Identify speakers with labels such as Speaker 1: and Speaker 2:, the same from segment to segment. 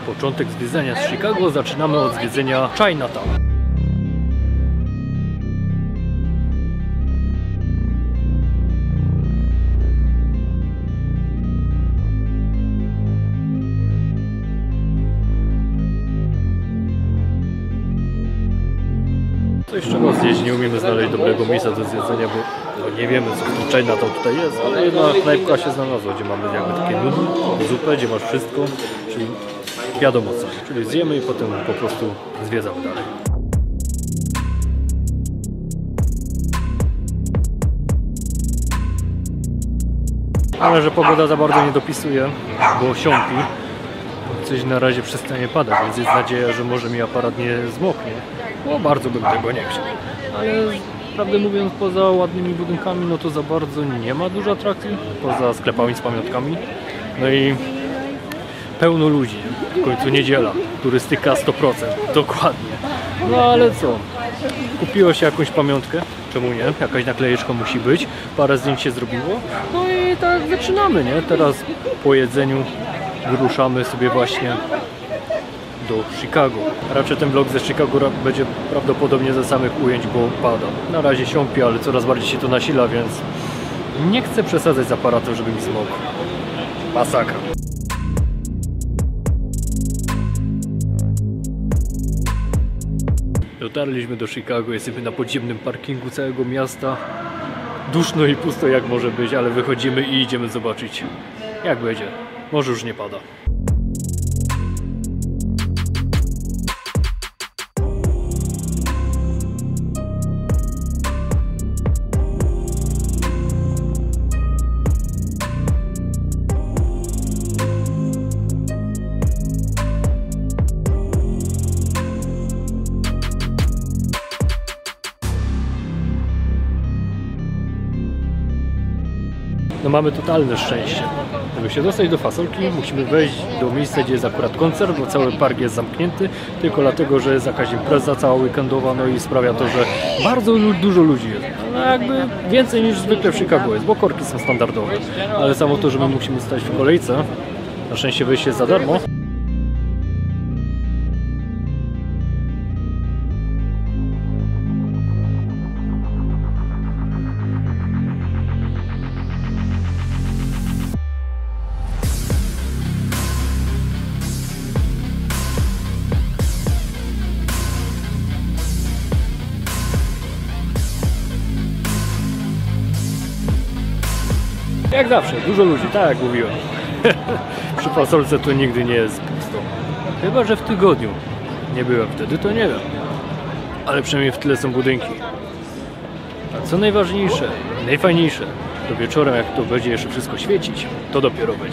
Speaker 1: początek zwiedzania z Chicago zaczynamy od zwiedzenia Chinatown. Coś czego zjeść, nie umiemy znaleźć dobrego miejsca do zjedzenia, bo nie wiemy co w tym Chinatown tutaj jest, ale jedna knajpka się znalazła, gdzie mamy jakby takie nudle, zupę, gdzie masz wszystko, czyli wiadomo co, czyli zjemy i potem po prostu zwiedzamy dalej. Ale że pogoda za bardzo nie dopisuje, bo siąpi, coś na razie przestanie padać, więc jest nadzieja, że może mi aparat nie zmoknie, bo bardzo bym tego nie chciał. Ale prawdę mówiąc, poza ładnymi budynkami, no to za bardzo nie ma dużo atrakcji, poza sklepami z pamiątkami. No i pełno ludzi, w końcu niedziela, turystyka 100%, dokładnie. No ale co, kupiło się jakąś pamiątkę, czemu nie, jakaś naklejeczka musi być, parę zdjęć się zrobiło, no i tak zaczynamy, nie? Teraz po jedzeniu wyruszamy sobie właśnie do Chicago. Raczej ten vlog ze Chicago będzie prawdopodobnie ze samych ujęć, bo pada. Na razie siąpi, ale coraz bardziej się to nasila, więc nie chcę przesadzać z aparatem, żeby mi zmokł. Masakra. Dotarliśmy do Chicago, jesteśmy na podziemnym parkingu całego miasta. Duszno i pusto jak może być, ale wychodzimy i idziemy zobaczyć jak będzie. Może już nie pada. No mamy totalne szczęście. Żeby się dostać do Fasolki, musimy wejść do miejsca, gdzie jest akurat koncert, bo cały park jest zamknięty, tylko dlatego, że jest jakaś impreza cała weekendowa, no i sprawia to, że bardzo dużo ludzi jest. No jakby więcej niż zwykle w Chicago jest, bo korki są standardowe. Ale samo to, że my musimy stać w kolejce, na szczęście wejście jest za darmo. Jak zawsze, dużo ludzi, tak jak mówiłem. Przy Fasolce to nigdy nie jest pusto. Chyba że w tygodniu. Nie byłem wtedy, to nie wiem. Ale przynajmniej w tyle są budynki. A co najważniejsze, najfajniejsze, to wieczorem jak to będzie jeszcze wszystko świecić, to dopiero będzie.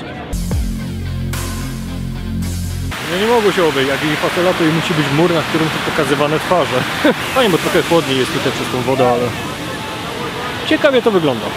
Speaker 1: No nie mogło się obejść, jak i Fasola, to i musi być mur, na którym są pokazywane twarze. Fajnie, bo trochę chłodniej jest tutaj przez tą wodę, ale ciekawie to wygląda.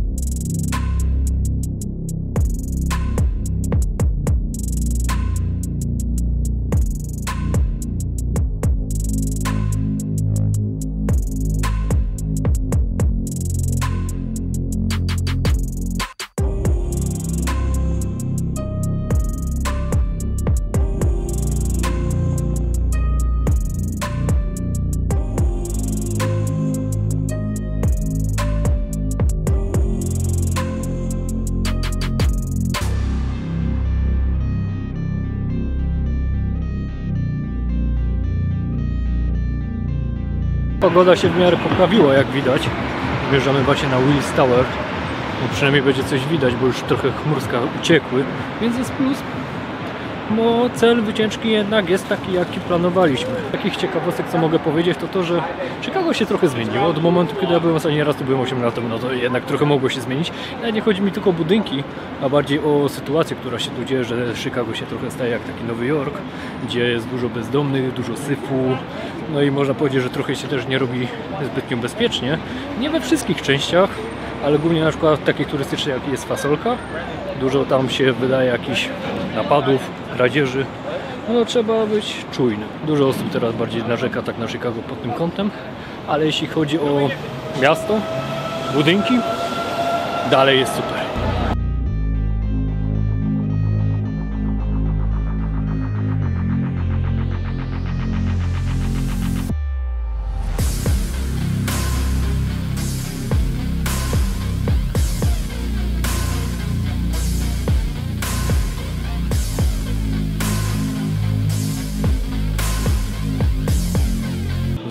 Speaker 1: Pogoda się w miarę poprawiła, jak widać. Wjeżdżamy właśnie na Willis Tower. No przynajmniej będzie coś widać, bo już trochę chmurska uciekły, więc jest plus. Bo cel wycieczki jednak jest taki, jaki planowaliśmy. Takich ciekawostek, co mogę powiedzieć, to to, że Chicago się trochę zmieniło. Od momentu, kiedy ja byłem ostatni raz, to byłem 8 lat temu, no to jednak trochę mogło się zmienić. Ale nie chodzi mi tylko o budynki, a bardziej o sytuację, która się tu dzieje, że Chicago się trochę staje jak taki Nowy Jork, gdzie jest dużo bezdomnych, dużo syfu. No i można powiedzieć, że trochę się też nie robi zbytnio bezpiecznie. Nie we wszystkich częściach, ale głównie na przykład takich turystycznych, jak jest Fasolka. Dużo tam się wydaje jakichś napadów, kradzieży. No trzeba być czujnym. Dużo osób teraz bardziej narzeka tak na Chicago pod tym kątem, ale jeśli chodzi o miasto, budynki, dalej jest super.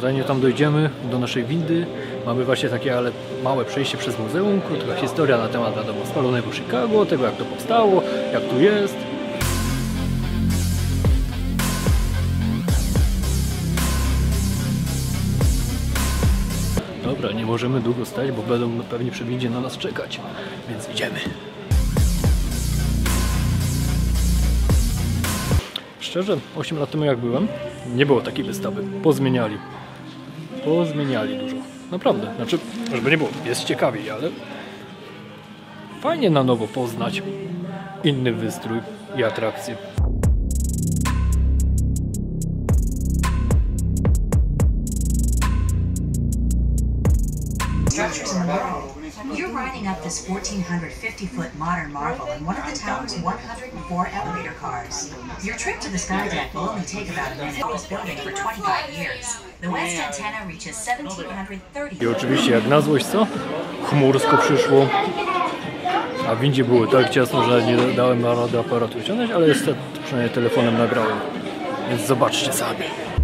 Speaker 1: zanim tam dojdziemy do naszej windy, mamy właśnie takie ale małe przejście przez muzeum, krótka historia na temat, wiadomo, spalonego Chicago, tego jak to powstało, jak tu jest. Dobra, nie możemy długo stać, bo będą pewnie przy windzie na nas czekać, więc idziemy. Szczerze, 8 lat temu jak byłem, nie było takiej wystawy. Pozmieniali dużo. Naprawdę, znaczy, żeby nie było, jest ciekawiej, ale fajnie na nowo poznać inny wystrój i atrakcje.
Speaker 2: Structures in the world. You're riding up this 1,450-foot modern marvel in one of the tower's 104 elevator cars. Your trip to the sky deck will only take about a minute. It was building for 25 years. The west antenna reaches 1,730.
Speaker 1: I oczywiście jak na złość co? Chmursko przyszło. A w windzie było tak ciasno, że nie dałem rady aparatu wyciągnąć, ale niestety przynajmniej telefonem nagrałem. Więc zobaczcie sami.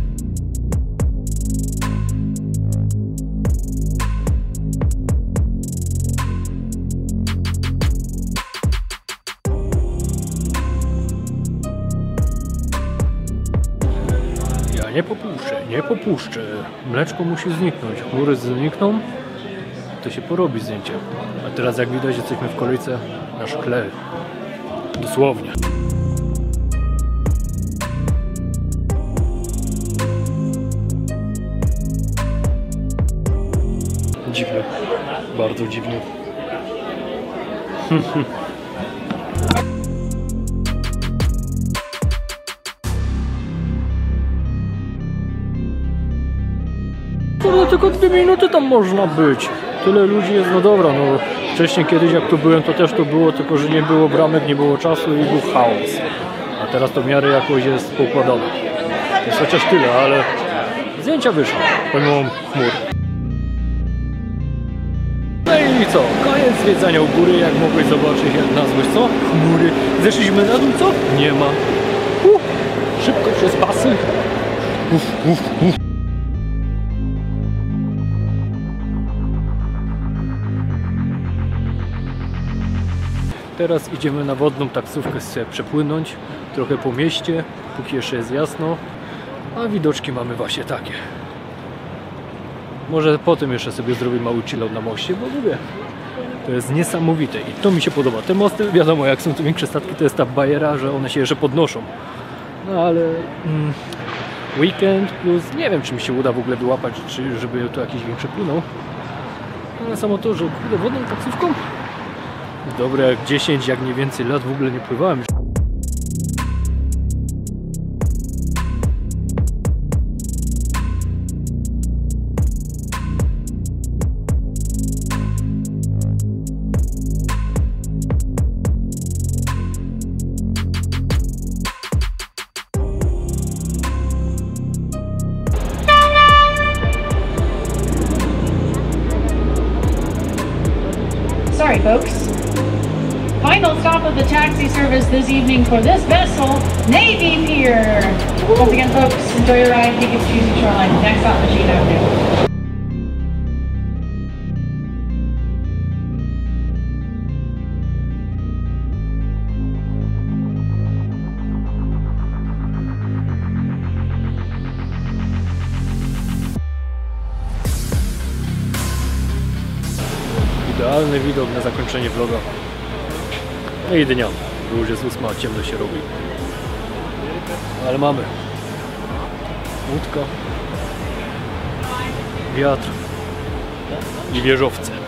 Speaker 1: Nie popuszczę. Mleczko musi zniknąć. Chmury znikną, to się porobi zdjęcie. A teraz jak widać, jesteśmy w kolejce na szkle. Dosłownie. Dziwne. Bardzo dziwne. No tylko 2 minuty tam można być. Tyle ludzi jest, no dobra, no wcześniej kiedyś jak tu byłem, to też to było, tylko że nie było bramek, nie było czasu i był chaos. A teraz to w miarę jakoś jest poukładane. Jest chociaż tyle, ale zdjęcia wyszły, pomimo chmur. No i co? Koniec zwiedzania u góry, jak mogłeś zobaczyć, jak nazwać, co? Chmury. Zeszliśmy na dół, co? Nie ma. Szybko przez pasy. Teraz idziemy na wodną taksówkę sobie przepłynąć, trochę po mieście, póki jeszcze jest jasno, a widoczki mamy właśnie takie. Może potem jeszcze sobie zrobię mały chillout na moście, bo mówię, to jest niesamowite i to mi się podoba. Te mosty, wiadomo, jak są tu większe statki, to jest ta bajera, że one się jeszcze podnoszą. No ale weekend plus, nie wiem, czy mi się uda w ogóle wyłapać, czy żeby tu jakiś większy płynął. Ale samo to, że kurde, wodną taksówką dobre jak 10, jak nie więcej lat w ogóle nie pływałem.
Speaker 3: Sorry, folks. Final stop of the taxi service this evening for this vessel, Navy Pier. Once again, folks, enjoy your ride. Take it to Choosing Shoreline. Next stop, Machine Avenue.
Speaker 1: Idealny widok na zakończenie vloga. No i dnia, bo już jest 8, ciemno się robi. Ale mamy łódka, wiatr i wieżowce.